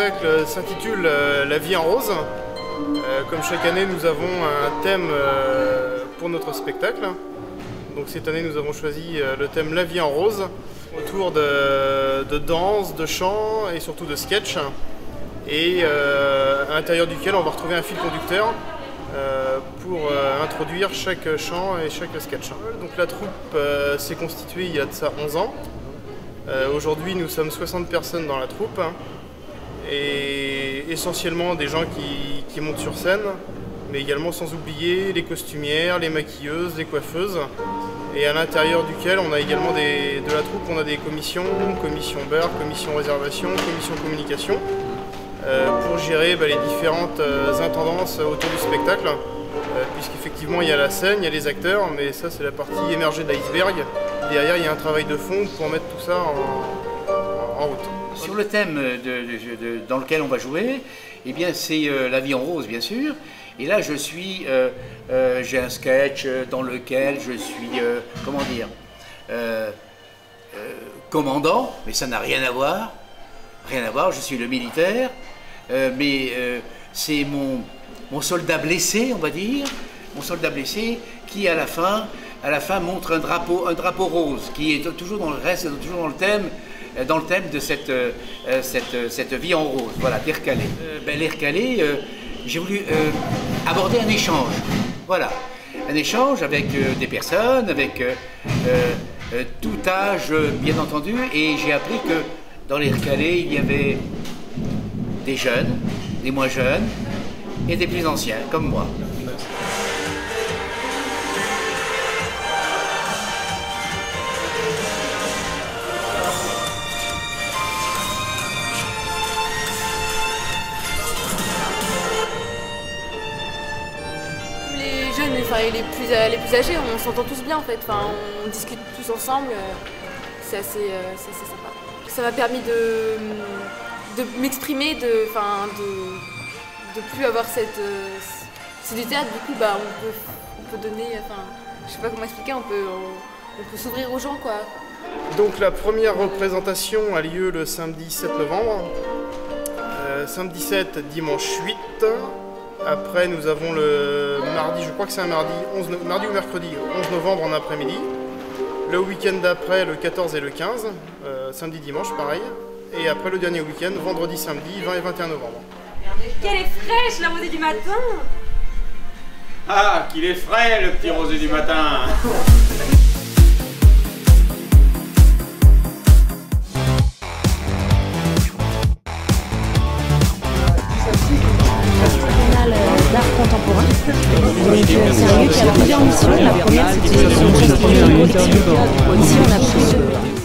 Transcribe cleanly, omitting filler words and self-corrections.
spectacle s'intitule La vie en rose. Comme chaque année, nous avons un thème pour notre spectacle. Donc cette année, nous avons choisi le thème La vie en rose, autour de danse, de chant et surtout de sketch. Et à l'intérieur duquel on va retrouver un fil conducteur pour introduire chaque chant et chaque sketch. Donc la troupe s'est constituée il y a de ça 11 ans. Aujourd'hui, nous sommes 60 personnes dans la troupe et essentiellement des gens qui montent sur scène, mais également sans oublier les costumières, les maquilleuses, les coiffeuses. Et à l'intérieur duquel on a également de la troupe, on a des commissions, commission bar, commission réservation, commission communication, pour gérer les différentes intendances autour du spectacle, puisqu'effectivement il y a la scène, il y a les acteurs, mais ça c'est la partie émergée de l'iceberg. Derrière il y a un travail de fond pour mettre tout ça en route. Sur le thème dans lequel on va jouer, eh bien c'est la vie en rose bien sûr. Et là j'ai un sketch dans lequel je suis, comment dire, commandant, mais ça n'a rien à voir, je suis le militaire, mais c'est mon soldat blessé, on va dire, mon soldat blessé qui à la fin montre un drapeau rose, qui est toujours dans le thème de cette vie en rose, voilà, l'air calé. L'air calé, j'ai voulu aborder un échange, voilà, un échange avec des personnes, avec tout âge bien entendu, et j'ai appris que dans l'air calé, il y avait des jeunes, des moins jeunes, et des plus anciens, comme moi. Les jeunes, enfin, les plus âgés, on s'entend tous bien en fait, enfin, on discute tous ensemble, c'est assez sympa. Ça m'a permis de m'exprimer, de plus avoir c'est du théâtre, du coup on peut donner, enfin je sais pas comment expliquer, on peut s'ouvrir aux gens quoi. Donc la première représentation a lieu le samedi 7 novembre, samedi 7, dimanche 8. Après nous avons le mardi, je crois que c'est un mardi, mardi ou mercredi, 11 novembre en après-midi. Le week-end d'après, le 14 et le 15, samedi, dimanche, pareil. Et après le dernier week-end, vendredi, samedi, 20 et 21 novembre. Qu'elle est fraîche, la rosée du matin! Ah, qu'il est frais, le petit rosé du matin! D'art contemporain. Donc c'est un lieu qui a plusieurs missions. La première c'était une chose collective. Ici on a plus